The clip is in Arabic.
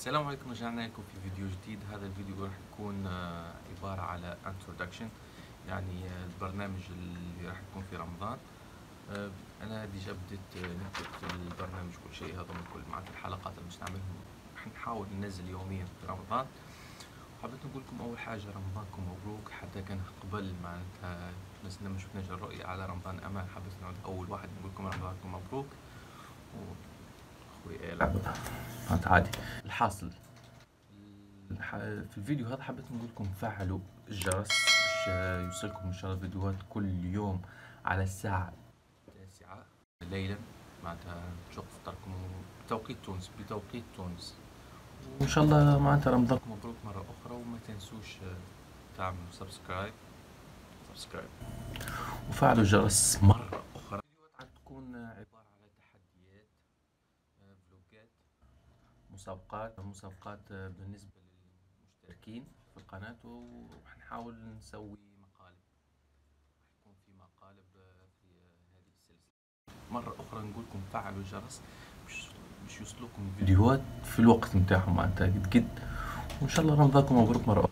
السلام عليكم، رجعنا لكم في فيديو جديد. هذا الفيديو راح يكون عبارة على introduction، يعني البرنامج اللي راح يكون في رمضان. أنا ديجا بديت نكتب في البرنامج كل شيء، هذا من كل معناتها الحلقات اللي مش نعملهم راح نحاول ننزل يوميا في رمضان. حبيت نقول لكم أول حاجة رمضانكم مبروك، حتى كان قبل معناتها نزلنا ما شفناش الرؤية على رمضان أمان. حبيت نعود أول واحد نقول لكم رمضانكم مبروك. أخوي عادي. الحاصل في الفيديو هذا حبيت نقول لكم فعلوا الجرس باش يوصلكم ان شاء الله فيديوهات كل يوم على الساعة 9 ليلا، معناتها نشوف فطركم بتوقيت تونس. وان شاء الله معناتها رمضانكم مبروك مرة اخرى، وما تنسوش تعملوا سبسكرايب وفعلوا الجرس مرة اخرى. الفيديوهات راح تكون عبارة على تحديات، فلوجات، مسابقات بالنسبة للمشتركين في القناة، وراح نحاول نسوي مقالب. راح يكون في مقالب في هذه السلسلة. مرة أخرى نقول لكم فعلوا الجرس باش يوصلوكم فيديوهات في الوقت نتاعهم، معناتها قد وإن شاء الله رمضانكم مبروك مرة